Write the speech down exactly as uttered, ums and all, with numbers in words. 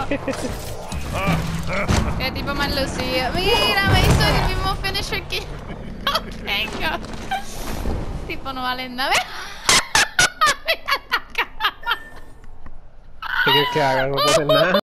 Qué tipo más lucido. Mira, me hizo el mismo finisher que yo tengo. Tipo no vale nada. ¿Qué quieres que haga? No puedo hacer nada.